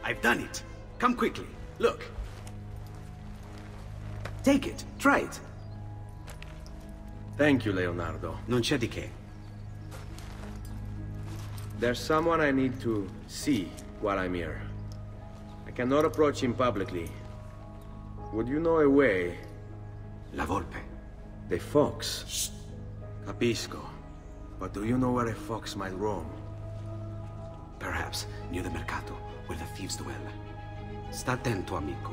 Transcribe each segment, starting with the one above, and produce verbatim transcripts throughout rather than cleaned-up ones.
I've done it. Come quickly. Look. Take it. Try it. Thank you, Leonardo. Non c'è di che. There's someone I need to see while I'm here. I cannot approach him publicly. Would you know a way? La Volpe. The fox. Shh. Capisco. But do you know where a fox might roam? Perhaps near the mercato, where the thieves dwell. Sta attento, amico.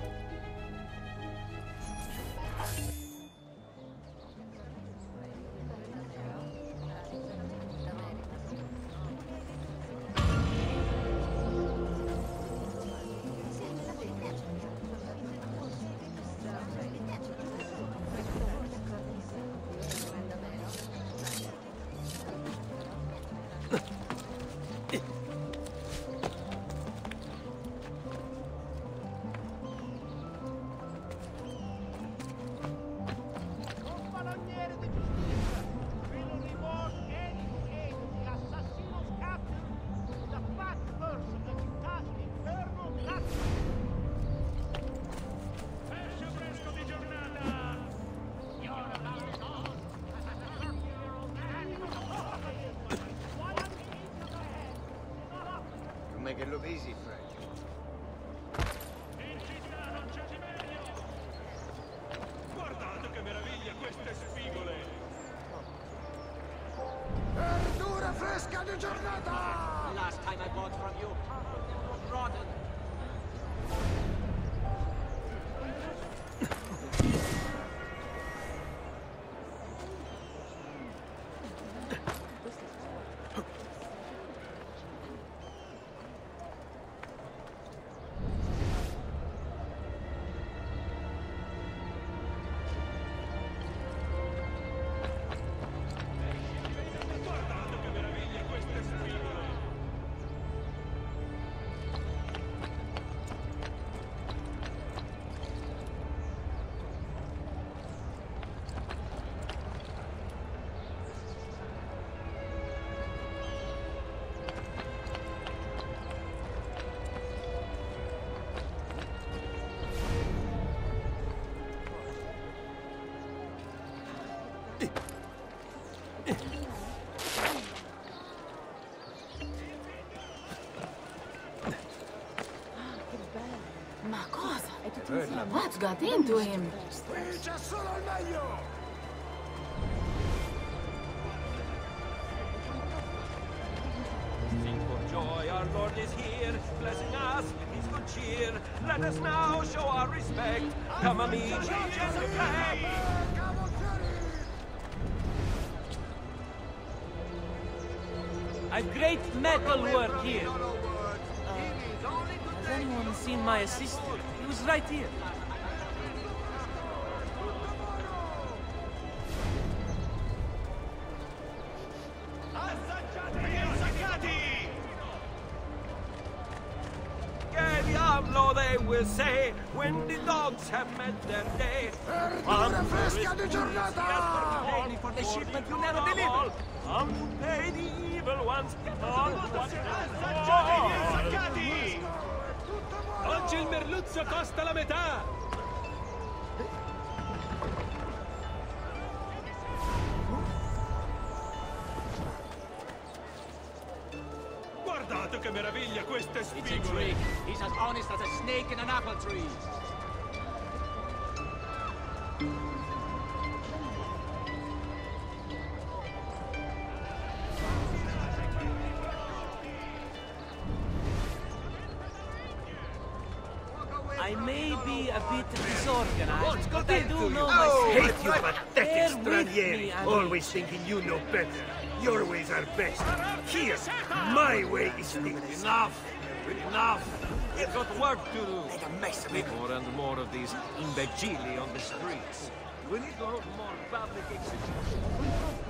Make it look easy, Frank. In città non c'è meglio! Guardate che meraviglia queste spigole! Verdura fresca di giornata! Last time I bought from you, rotten. Ma cosa? What got into him? Qui c'è solo il meglio! Sing for joy, our Lord is here, blessing us with his good cheer. Let us now show our respect. Come amici, genuflect! I've great metal work here. Has anyone seen my assistant? He was right here. Che diavolo they will say when the dogs have met their day. Verdura fresca di giornata! Only for the shipment you never delivered. Come to pay the evil ones. All what Oggi il merluzzo costa la metà! Guardate che meraviglia queste It's a spigole! trick. He's as honest as a snake in an apple tree. I may be a bit disorganized, but I do know my Hate stuff. you pathetic Bear with stranieri! me, Always thinking you know better. Your ways are best. Here, my way is the Enough! Enough! We've got work to do! Make a mess of it! More and more of these imbecili on the streets. We need to hold more public executions.